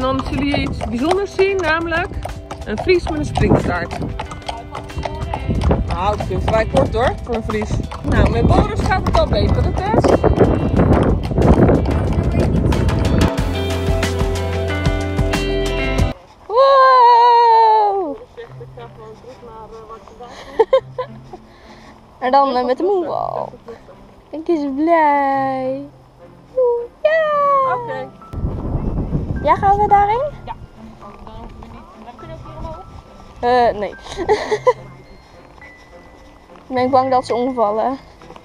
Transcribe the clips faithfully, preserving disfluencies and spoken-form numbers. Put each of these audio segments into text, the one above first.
dan zullen jullie iets bijzonders zien, namelijk een Fries met een springstaart. Nou, dat vindt wij kort hoor, voor een Fries. Nou, met Boris gaat het al beter, de test. Wow! En dan uh, met de moonwalk. Ik is blij. Ja! Oké. Okay. Ja, gaan we daarin? Ja. Dan hoeven we niet. Maar kunnen we ook hier omhoog? Uh, nee. Ik ben bang dat ze omvallen.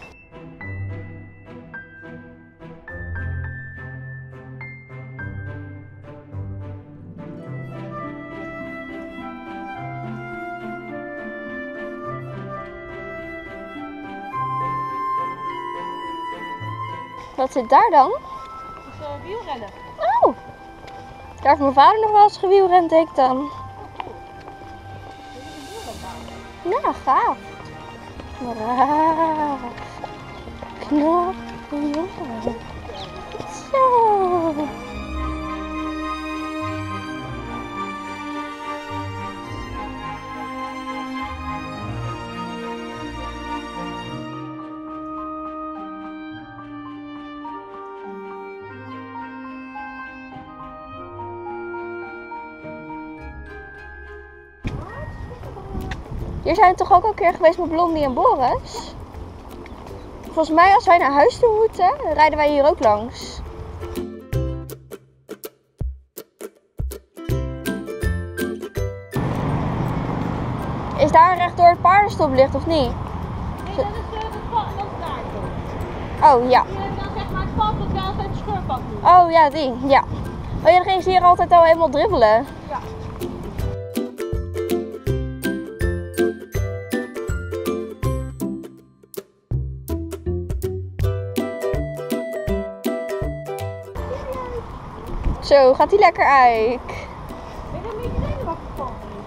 Wat zit daar dan? Dat is uh, wielrennen. Oh! Daar heeft mijn vader nog wel eens gewielrend, denk ik dan. Ja, gaaf. Braaf. Knap. Ja. Zo. Hier zijn we toch ook al een keer geweest met Blondie en Boris? Volgens mij als wij naar huis toe moeten, rijden wij hier ook langs. Is daar rechtdoor het paardenstoplicht of niet? Nee, dat is uh, het pad, dat is daar. Oh ja. Die heeft dan zeg maar het pad dat wel altijd het scheurpad doet. Oh ja, die. Ja. Oh ja, dan ging ze hier altijd al helemaal dribbelen. Ja. Zo, gaat die lekker uit. Ben je een beetje zenuwachtig van?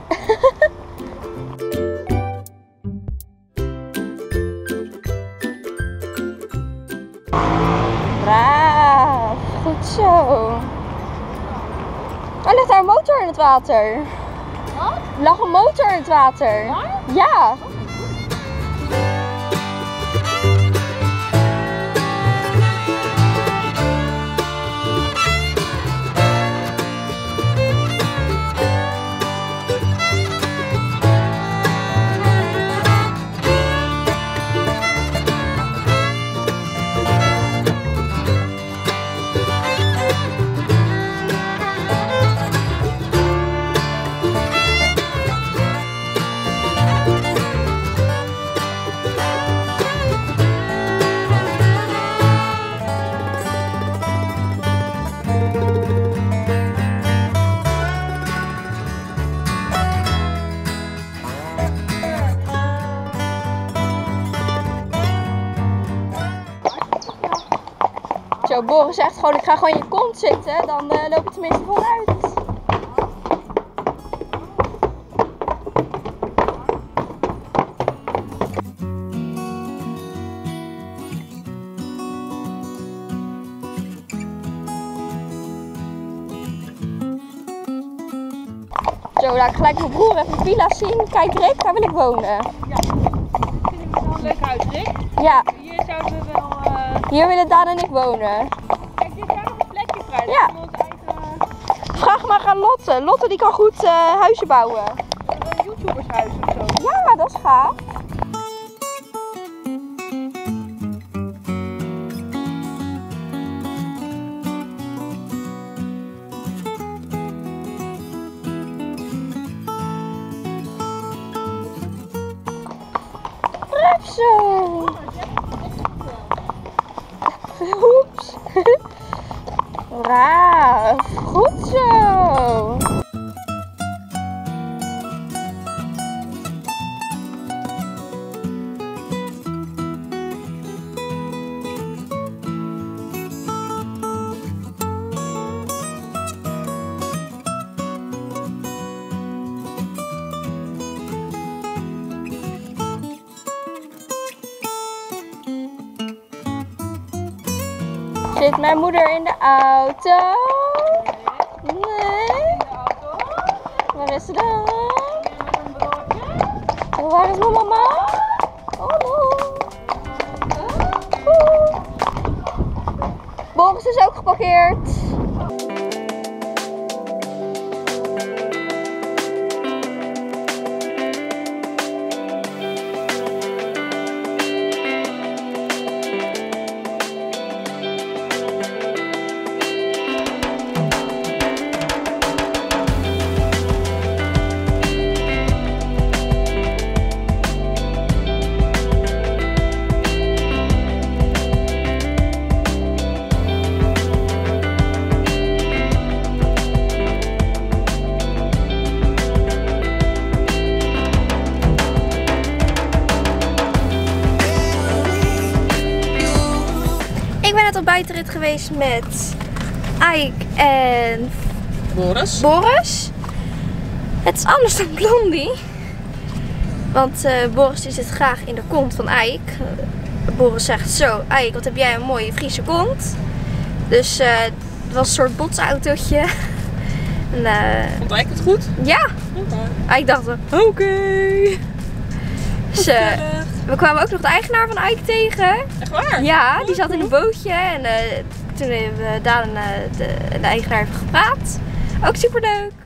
Braaf, goed zo. Oh, ligt daar een motor in het water? Wat? Er lag een motor in het water. Waar? Ja. Zo, Boris zegt gewoon, ik ga gewoon in je kont zitten, dan uh, loop je tenminste vooruit. Zo, laat ik gelijk mijn broer even de villa's zien. Kijk Rick, daar wil ik wonen. Ja, vind ik wel een leuk huis, Rick. Ja. Hier zouden we wel... Uh... Hier willen Daan en ik wonen. Kijk, dit daar nog een plekje vrij. Ja. Dat is ons eigen... Vraag maar aan Lotte. Lotte die kan goed uh, huizen bouwen. Een YouTubershuis of zo. Ja, dat is gaaf. Braaf zo. Oeps. Braaf. Goed zo. Zit mijn moeder in de auto? Nee. is mijn mama. Hallo. Oeh. Boris is ook geparkeerd. Ik ben net op buitenrit geweest met Ike en Boris. Boris. Het is anders dan Blondie. Want uh, Boris die zit graag in de kont van Ike. Uh, Boris zegt zo, Ike, wat heb jij een mooie Friese kont. Dus uh, het was een soort botsautootje. en, uh, Vond Ike het goed? ja. Okay. Ike dacht, oké. Okay. Dus, uh, we kwamen ook nog de eigenaar van Ike tegen. Echt waar? Ja, die zat in een bootje en uh, toen hebben we Daan en uh, de, de eigenaar even gepraat. Ook super leuk.